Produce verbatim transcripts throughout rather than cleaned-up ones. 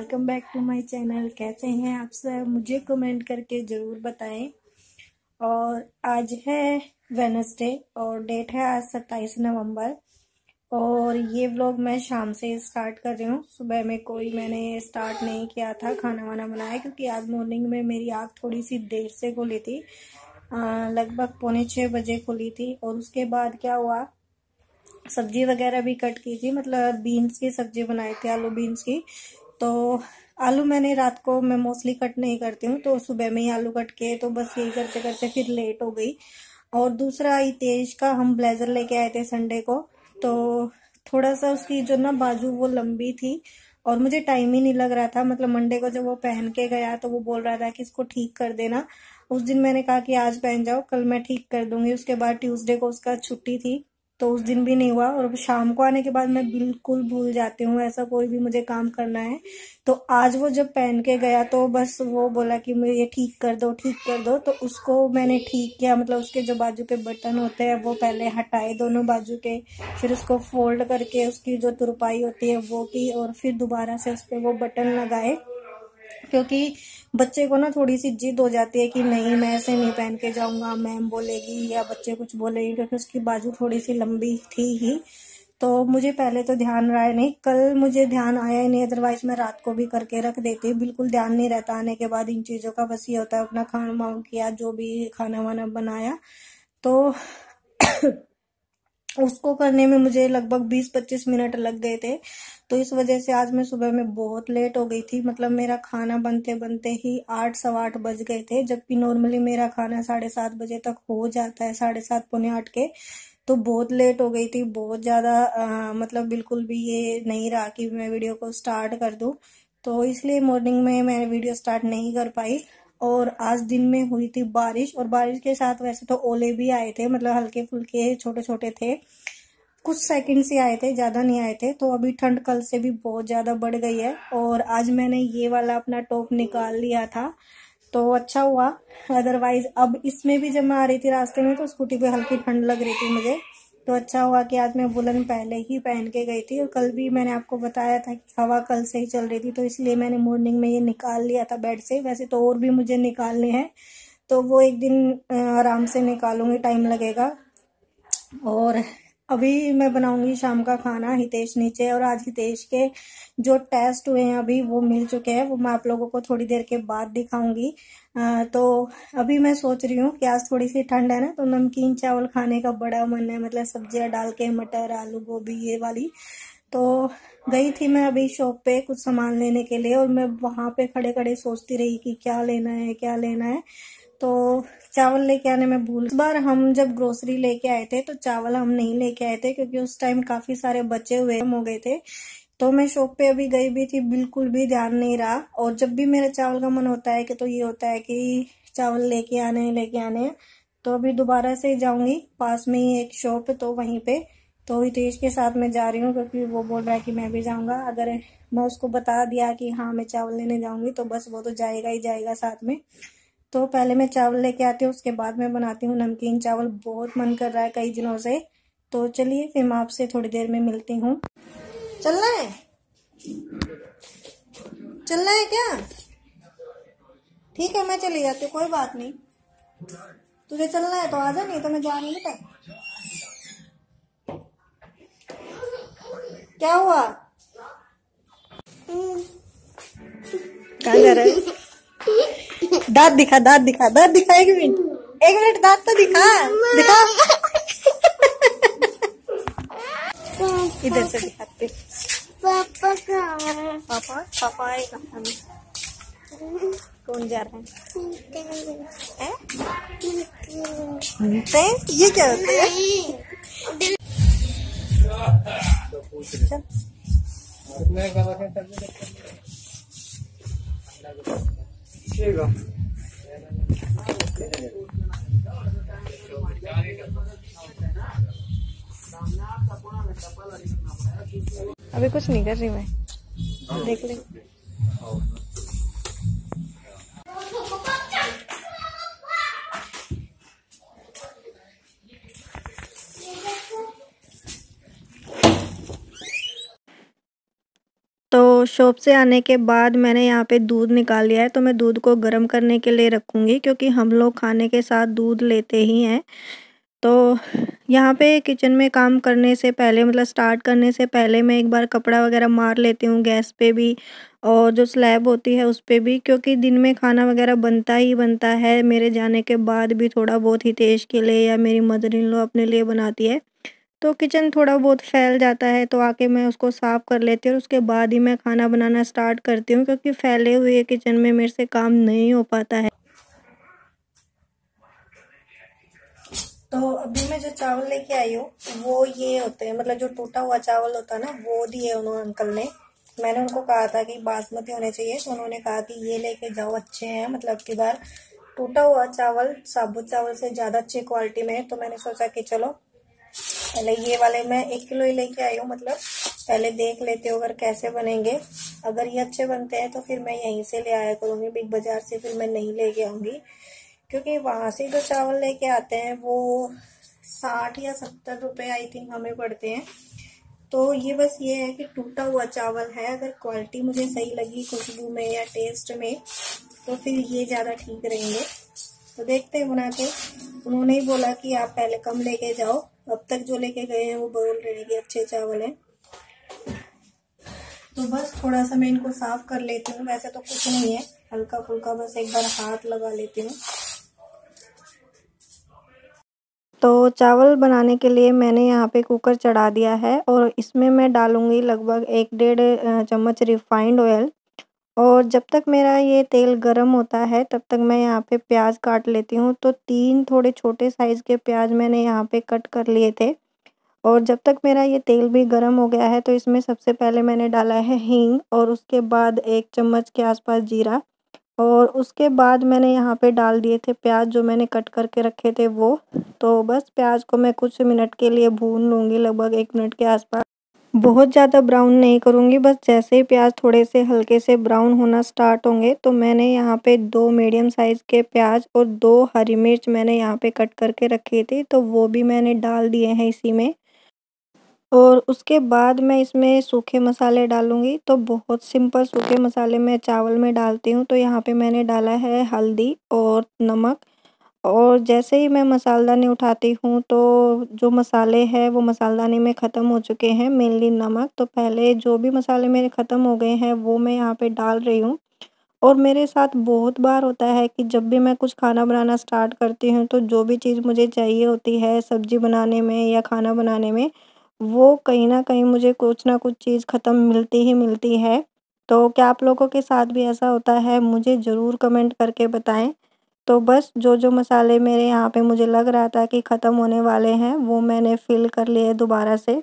Welcome back to my channel. कैसे हैं आप सब? मुझे कमेंट करके ज़रूर बताएं। और आज है वेडनेसडे और डेट है आज सत्ताईस नवंबर। और ये व्लॉग मैं शाम से स्टार्ट कर रही हूँ। सुबह में कोई मैंने स्टार्ट नहीं किया था खाना वाना बनाया, क्योंकि आज मॉर्निंग में मेरी आँख थोड़ी सी देर से खुली थी, लगभग पौने छः बजे खुली थी। और उसके बाद क्या हुआ, सब्जी वगैरह भी कट की थी, मतलब बीन्स की सब्जी बनाई थी, आलू बीन्स की। तो आलू मैंने रात को मैं मोस्टली कट नहीं करती हूँ, तो सुबह में ही आलू कट के, तो बस यही करते करते फिर लेट हो गई। और दूसरा हितेश का हम ब्लेजर लेके आए थे संडे को, तो थोड़ा सा उसकी जो ना बाजू वो लंबी थी और मुझे टाइम ही नहीं लग रहा था। मतलब मंडे को जब वो पहन के गया तो वो बोल रहा था कि इसको ठीक कर देना। उस दिन मैंने कहा कि आज पहन जाओ, कल मैं ठीक कर दूंगी। उसके बाद ट्यूसडे को उसका छुट्टी थी, तो उस दिन भी नहीं हुआ। और शाम को आने के बाद मैं बिल्कुल भूल जाती हूँ ऐसा कोई भी मुझे काम करना है। तो आज वो जब पहन के गया तो बस वो बोला कि मुझे ये ठीक कर दो ठीक कर दो, तो उसको मैंने ठीक किया। मतलब उसके जो बाजू के बटन होते हैं वो पहले हटाए दोनों बाजू के, फिर उसको फोल्ड करके उसकी जो तुरपाई होती है वो की, और फिर दोबारा से उस पर वो बटन लगाए। क्योंकि बच्चे को ना थोड़ी सी जिद हो जाती है कि नहीं मैं ऐसे नहीं पहन के जाऊंगा, मैम बोलेगी या बच्चे कुछ बोलेगी, क्योंकि उसकी बाजू थोड़ी सी लंबी थी ही। तो मुझे पहले तो ध्यान रहा नहीं, कल मुझे ध्यान आया ही नहीं, अदरवाइज मैं रात को भी करके रख देती। बिल्कुल ध्यान नहीं रहता आने के बाद इन चीज़ों का, बस ये होता है अपना खाना वाना किया, जो भी खाना वाना बनाया। तो उसको करने में मुझे लगभग बीस पच्चीस मिनट लग गए थे। तो इस वजह से आज मैं सुबह में बहुत लेट हो गई थी। मतलब मेरा खाना बनते बनते ही आठ सवा आठ बज गए थे, जबकि नॉर्मली मेरा खाना साढ़े सात बजे तक हो जाता है, साढ़े सात पौने आठ के। तो बहुत लेट हो गई थी, बहुत ज़्यादा। मतलब बिल्कुल भी ये नहीं रहा कि मैं वीडियो को स्टार्ट कर दूँ, तो इसलिए मॉर्निंग में मैं वीडियो स्टार्ट नहीं कर पाई। और आज दिन में हुई थी बारिश, और बारिश के साथ वैसे तो ओले भी आए थे, मतलब हल्के फुल्के छोटे छोटे थे, कुछ सेकंड से आए थे, ज़्यादा नहीं आए थे। तो अभी ठंड कल से भी बहुत ज़्यादा बढ़ गई है। और आज मैंने ये वाला अपना टॉप निकाल लिया था, तो अच्छा हुआ। अदरवाइज अब इसमें भी जब मैं आ रही थी रास्ते में तो स्कूटी पे हल्की ठंड लग रही थी मुझे, तो अच्छा हुआ कि आज मैं वुलन पहले ही पहन के गई थी। और कल भी मैंने आपको बताया था कि हवा कल से ही चल रही थी, तो इसलिए मैंने मॉर्निंग में ये निकाल लिया था बेड से। वैसे तो और भी मुझे निकालने हैं, तो वो एक दिन आराम से निकालूंगी, टाइम लगेगा। और अभी मैं बनाऊंगी शाम का खाना। हितेश नीचे, और आज हितेश के जो टेस्ट हुए हैं अभी वो मिल चुके हैं, वो मैं आप लोगों को थोड़ी देर के बाद दिखाऊंगी। आ, तो अभी मैं सोच रही हूँ कि आज थोड़ी सी ठंड है ना, तो नमकीन चावल खाने का बड़ा मन है, मतलब सब्जियां डाल के, मटर आलू गोभी ये वाली। तो गई थी मैं अभी शॉप पे कुछ सामान लेने के लिए, और मैं वहां पे खड़े खड़े सोचती रही कि क्या लेना है क्या लेना है। तो चावल लेके आने में भूल। इस बार हम जब ग्रोसरी लेके आए थे तो चावल हम नहीं लेके आए थे, क्योंकि उस टाइम काफी सारे बचे हुए हो गए थे। तो मैं शॉप पे अभी गई भी थी, बिल्कुल भी ध्यान नहीं रहा। और जब भी मेरे चावल का मन होता है कि तो ये होता है कि चावल लेके आने लेके आने तो अभी दोबारा से जाऊंगी, पास में ही एक शॉप है तो वहीं पे। तो हितेश के साथ मैं जा रही हूँ, क्योंकि वो बोल रहा है कि मैं भी जाऊंगा। अगर मैं उसको बता दिया कि हाँ मैं चावल लेने जाऊंगी, तो बस वो तो जाएगा ही जाएगा साथ में। तो पहले मैं चावल लेके आती हूँ, उसके बाद मैं बनाती हूँ नमकीन चावल। बहुत मन कर रहा है कई दिनों से। तो चलिए फिर मैं आपसे थोड़ी देर में मिलती हूँ। चलना है चलना है क्या? ठीक है मैं चली जाती हूँ, कोई बात नहीं। तुझे चलना है तो आजा, नहीं तो मैं जा नहीं। बेटा क्या हुआ? कहाँ जा रहा है? दांत दिखा दांत दिखा दांत दिखा एक मिनट एक मिनट दांत तो दिखा दिखा। इधर से दिखाते। पापा पापा पापा आएगा। कौन जा रहा है? है? ये क्या होता है? अभी कुछ नहीं कर रही मैं, देख ले। तो तो शॉप से आने के बाद मैंने यहाँ पे दूध निकाल लिया है, तो मैं दूध को गर्म करने के लिए रखूँगी क्योंकि हम लोग खाने के साथ दूध लेते ही हैं। तो यहाँ पे किचन में काम करने से पहले मतलब स्टार्ट करने से पहले मैं एक बार कपड़ा वगैरह मार लेती हूँ गैस पे भी और जो स्लैब होती है उस पे भी, क्योंकि दिन में खाना वगैरह बनता ही बनता है। मेरे जाने के बाद भी थोड़ा बहुत हितेश के लिए या मेरी मदर इन लॉ अपने लिए बनाती है, तो किचन थोड़ा बहुत फैल जाता है तो आके मैं उसको साफ़ कर लेती हूँ और उसके बाद ही मैं खाना बनाना स्टार्ट करती हूँ, क्योंकि फैले हुए किचन में मेरे से काम नहीं हो पाता है। तो अभी मैं जो चावल लेके आई हूँ वो ये होते हैं, मतलब जो टूटा हुआ चावल होता है ना वो दिए उन्होंने अंकल ने। मैंने उनको कहा था कि बासमती होने चाहिए, तो उन्होंने कहा कि ये लेके जाओ, अच्छे हैं। मतलब की बार टूटा हुआ चावल साबुत चावल से ज़्यादा अच्छी क्वालिटी में है, तो मैंने सोचा कि चलो पहले ये वाले मैं एक किलो ही लेके आई हूँ। मतलब पहले देख लेते हो अगर कैसे बनेंगे, अगर ये अच्छे बनते हैं तो फिर मैं यहीं से ले आया करूँगी, बिग बाजार से फिर मैं नहीं लेके आऊँगी, क्योंकि वहाँ से जो चावल लेके आते हैं वो साठ या सत्तर रुपये आई थिंक हमें पड़ते हैं। तो ये बस ये है कि टूटा हुआ चावल है, अगर क्वालिटी मुझे सही लगी खुशबू में या टेस्ट में तो फिर ये ज़्यादा ठीक रहेंगे। तो देखते हैं बना के। उन्होंने ही बोला कि आप पहले कम लेके जाओ, अब तक जो लेके गए हैं वो बोल रहे कि अच्छे चावल हैं। तो बस थोड़ा सा मैं इनको साफ कर लेती हूँ, वैसे तो कुछ नहीं है, हल्का फुल्का बस एक बार हाथ लगा लेती हूँ। तो चावल बनाने के लिए मैंने यहाँ पे कुकर चढ़ा दिया है और इसमें मैं डालूँगी लगभग एक डेढ़ चम्मच रिफाइंड ऑयल। और जब तक मेरा ये तेल गरम होता है तब तक मैं यहाँ पे प्याज काट लेती हूँ। तो तीन थोड़े छोटे साइज़ के प्याज मैंने यहाँ पे कट कर लिए थे। और जब तक मेरा ये तेल भी गरम हो गया है तो इसमें सबसे पहले मैंने डाला है हींग और उसके बाद एक चम्मच के आसपास जीरा, और उसके बाद मैंने यहाँ पे डाल दिए थे प्याज जो मैंने कट करके रखे थे वो। तो बस प्याज को मैं कुछ मिनट के लिए भून लूँगी, लगभग एक मिनट के आसपास। बहुत ज़्यादा ब्राउन नहीं करूँगी, बस जैसे ही प्याज थोड़े से हल्के से ब्राउन होना स्टार्ट होंगे तो मैंने यहाँ पे दो मीडियम साइज़ के प्याज और दो हरी मिर्च मैंने यहाँ पे कट करके रखी थी, तो वो भी मैंने डाल दिए हैं इसी में। और उसके बाद मैं इसमें सूखे मसाले डालूँगी। तो बहुत सिंपल सूखे मसाले मैं चावल में डालती हूँ। तो यहाँ पे मैंने डाला है हल्दी और नमक, और जैसे ही मैं मसालदानी उठाती हूँ तो जो मसाले हैं वो मसालदानी में ख़त्म हो चुके हैं, मेनली नमक। तो पहले जो भी मसाले मेरे ख़त्म हो गए हैं वो मैं यहाँ पे डाल रही हूँ। और मेरे साथ बहुत बार होता है कि जब भी मैं कुछ खाना बनाना स्टार्ट करती हूँ तो जो भी चीज़ मुझे चाहिए होती है सब्ज़ी बनाने में या खाना बनाने में, वो कहीं न कहीं मुझे कुछ ना कुछ चीज़ ख़त्म मिलती ही मिलती है। तो क्या आप लोगों के साथ भी ऐसा होता है? मुझे ज़रूर कमेंट करके बताएँ। तो बस जो-जो मसाले मेरे यहाँ पे मुझे लग रहा था कि ख़त्म होने वाले हैं वो मैंने फ़िल कर लिए दोबारा से।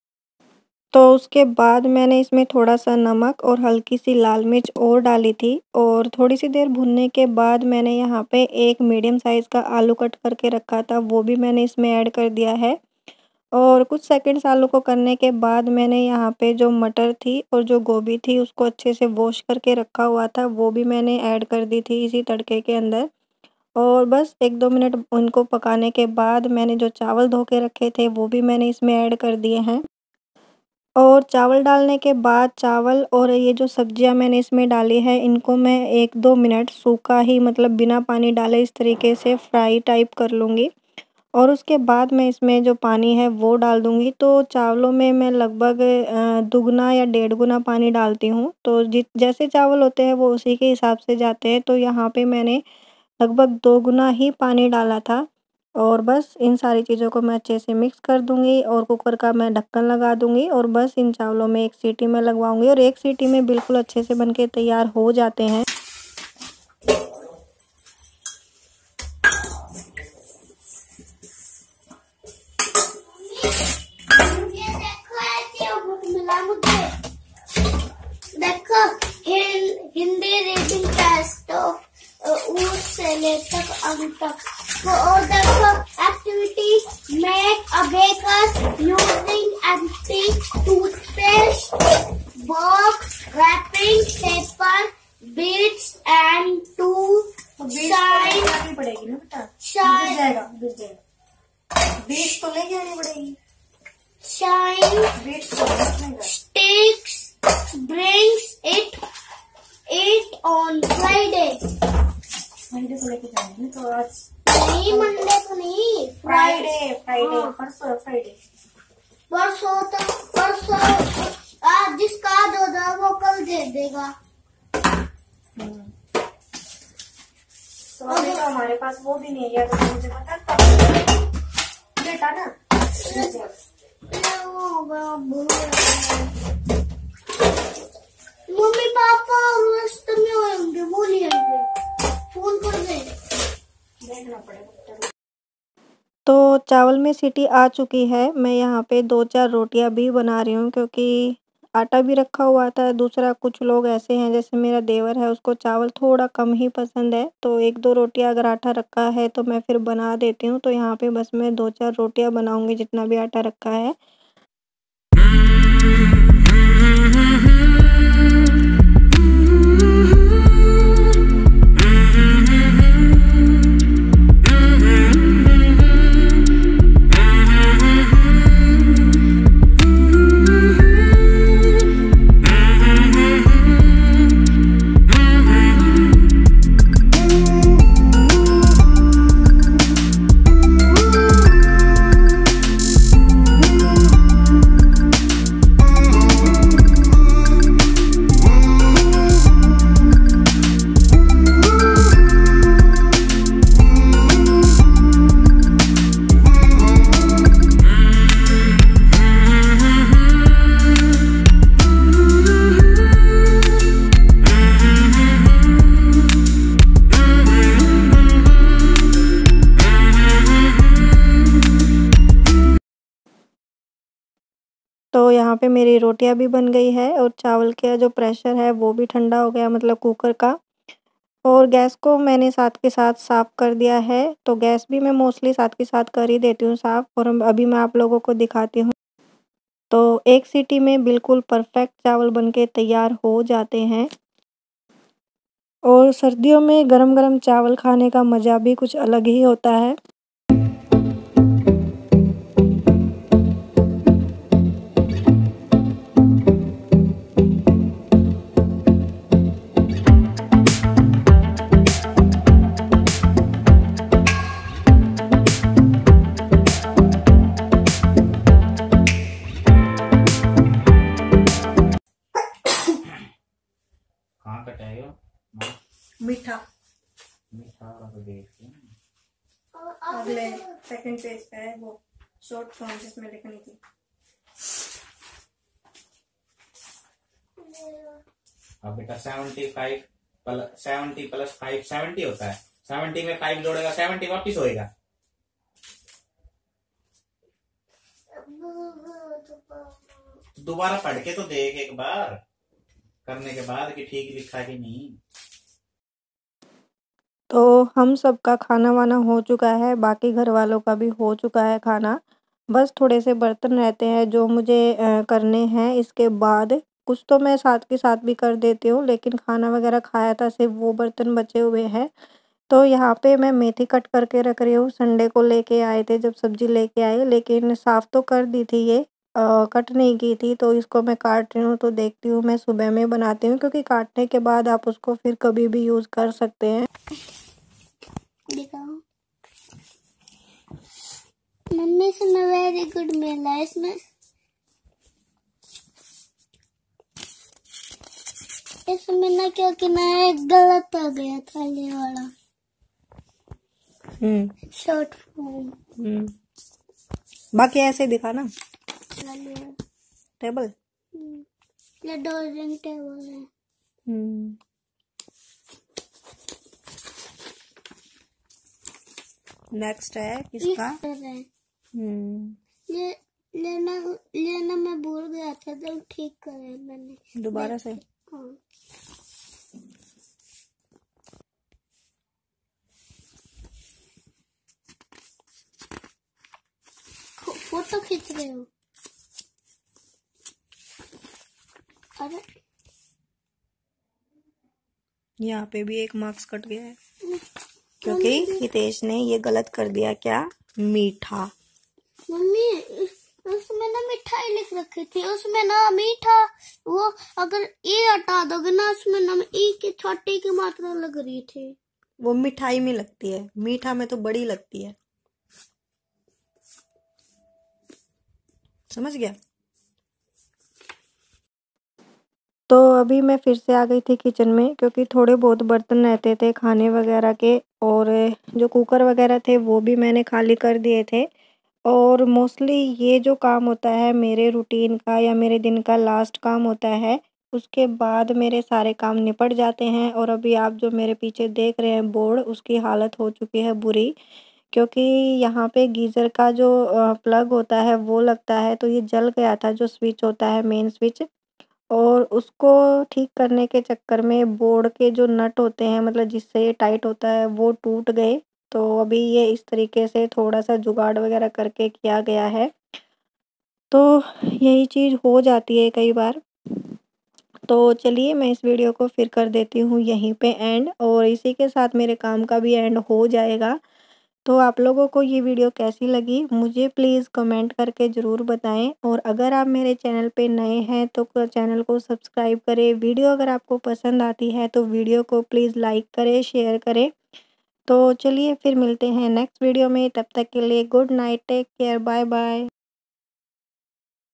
तो उसके बाद मैंने इसमें थोड़ा-सा नमक और हल्की-सी लाल मिर्च और डाली थी, और थोड़ी-सी देर भुनने के बाद मैंने यहाँ पे एक मीडियम साइज़ का आलू कट करके रखा था, वो भी मैंने इसमें ऐड कर दिया है। और कुछ सेकंड्स आलू को करने के बाद मैंने यहाँ पे जो मटर थी और जो गोभी थी उसको अच्छे से वॉश करके रखा हुआ था, वो भी मैंने ऐड कर दी थी इसी तड़के के अंदर। और बस एक दो मिनट उनको पकाने के बाद मैंने जो चावल धो के रखे थे वो भी मैंने इसमें ऐड कर दिए हैं। और चावल डालने के बाद चावल और ये जो सब्जियां मैंने इसमें डाली है इनको मैं एक दो मिनट सूखा ही, मतलब बिना पानी डाले इस तरीके से फ्राई टाइप कर लूँगी। और उसके बाद मैं इसमें जो पानी है वो डाल दूँगी। तो चावलों में मैं लगभग अ, दुगना या डेढ़ गुना पानी डालती हूँ। तो जि जैसे चावल होते हैं वो उसी के हिसाब से जाते हैं। तो यहाँ पे मैंने लगभग दो गुना ही पानी डाला था। और बस इन सारी चीज़ों को मैं अच्छे से मिक्स कर दूँगी और कुकर का मैं ढक्कन लगा दूँगी और बस इन चावलों में एक सीटी मैं लगवाऊँगी और एक सीटी में बिल्कुल अच्छे से बनके तैयार हो जाते हैं। देखो हिंदी रीडिंग टेस्ट ऊट से लेकर अंक तक। और देखो activity make a bakers using empty toothpaste box wrapping paper beads and to shine पड़ेगी ना बेटा, शाइन जाएगा गिर जाएगा। बीट्स तो लेके आनी पड़ेगी, शाइन बीट्स तो sticks brings परसों फ्राइडे, परसों तक, परसों आज जिसका आज हो जाए वो कल दे देगा। तो अभी तो हमारे पास वो भी नहीं है, या तो मुझे पता था बेटा ना मम्मी पापा रास्ते में होंगे, वो नहीं आएंगे, फोन कर दे, देखना पड़ेगा। तो चावल में सीटी आ चुकी है। मैं यहाँ पे दो चार रोटियां भी बना रही हूँ, क्योंकि आटा भी रखा हुआ था। दूसरा कुछ लोग ऐसे हैं, जैसे मेरा देवर है, उसको चावल थोड़ा कम ही पसंद है, तो एक दो रोटियां अगर आटा रखा है तो मैं फिर बना देती हूँ। तो यहाँ पे बस मैं दो चार रोटियां बनाऊंगी जितना भी आटा रखा है। तो यहाँ पे मेरी रोटियां भी बन गई है और चावल का जो प्रेशर है वो भी ठंडा हो गया, मतलब कुकर का। और गैस को मैंने साथ के साथ साफ़ कर दिया है। तो गैस भी मैं मोस्टली साथ के साथ कर ही देती हूँ साफ़। और अभी मैं आप लोगों को दिखाती हूँ। तो एक सीटी में बिल्कुल परफेक्ट चावल बनके तैयार हो जाते हैं। और सर्दियों में गरम गरम चावल खाने का मज़ा भी कुछ अलग ही होता है। कहाँ कटाए हो? मीठा मीठा वाला देख अगले सेकंड पेज पे है वो शॉर्ट फॉर्म जिसमें लिखनी थी। अब बेटा seventy five plus seventy plus five seventy होता है। सेवेंटी में फाइव जोड़ेगा सेवेंटी वापिस होएगा। दोबारा पढ़ के तो देख एक बार करने के बाद कि ठीक लिखा कि नहीं। तो हम सबका खाना वाना हो चुका है, बाकी घर वालों का भी हो चुका है खाना। बस थोड़े से बर्तन रहते हैं जो मुझे करने हैं। इसके बाद कुछ तो मैं साथ के साथ भी कर देती हूँ, लेकिन खाना वगैरह खाया था सिर्फ वो बर्तन बचे हुए हैं। तो यहाँ पे मैं मेथी कट करके रख रही हूँ। संडे को लेके आए थे जब सब्जी लेके आए, लेकिन साफ़ तो कर दी थी, ये आ, कट नहीं की थी। तो इसको मैं काट रही हूँ। तो देखती हूँ मैं सुबह में बनाती हूँ, क्योंकि काटने के बाद आप उसको फिर कभी भी यूज़ कर सकते हैं। दिखाओ मम्मी से मैं वेरी गुड मिला इसमें। इसमें ना क्योंकि ना एक गलत आ गया था ये वाला हम्म शॉर्ट फॉर्म। हम्म बाकी ऐसे दिखा ना टेबल। ये डोरिंग टेबल है। हम्म नेक्स्ट है किसका? हम्म ये लेना लेना मैं भूल गया था, जब ठीक करे मैंने दोबारा से। हाँ फोटो खींच रहे हो? अरे यहाँ पे भी एक मार्क्स कट गया है, क्योंकि हितेश ने ये गलत कर दिया। क्या? मीठा। मम्मी उसमें ना मिठाई लिख रखी थी, उसमें ना मीठा, वो अगर ए हटा दोगे ना उसमें ना ई की छोटी की मात्रा लग रही थी। वो मिठाई में लगती है, मीठा में तो बड़ी लगती है। समझ गया। तो अभी मैं फिर से आ गई थी किचन में, क्योंकि थोड़े बहुत बर्तन रहते थे खाने वगैरह के, और जो कुकर वगैरह थे वो भी मैंने खाली कर दिए थे। और मोस्टली ये जो काम होता है मेरे रूटीन का या मेरे दिन का लास्ट काम होता है, उसके बाद मेरे सारे काम निपट जाते हैं। और अभी आप जो मेरे पीछे देख रहे हैं बोर्ड, उसकी हालत हो चुकी है बुरी, क्योंकि यहाँ पे गीज़र का जो अ, प्लग होता है वो लगता है, तो ये जल गया था जो स्विच होता है मेन स्विच, और उसको ठीक करने के चक्कर में बोर्ड के जो नट होते हैं, मतलब जिससे ये टाइट होता है, वो टूट गए। तो अभी ये इस तरीके से थोड़ा-सा जुगाड़ वगैरह करके किया गया है। तो यही चीज़ हो जाती है कई बार। तो चलिए मैं इस वीडियो को फिर कर देती हूँ यहीं पे एंड, और इसी के साथ मेरे काम का भी एंड हो जाएगा। तो आप लोगों को ये वीडियो कैसी लगी मुझे प्लीज़ कमेंट करके ज़रूर बताएं, और अगर आप मेरे चैनल पे नए हैं तो क चैनल को सब्सक्राइब करें। वीडियो अगर आपको पसंद आती है तो वीडियो को प्लीज़ लाइक करें, शेयर करें। तो चलिए फिर मिलते हैं नेक्स्ट वीडियो में, तब तक के लिए good night, take care, bye bye.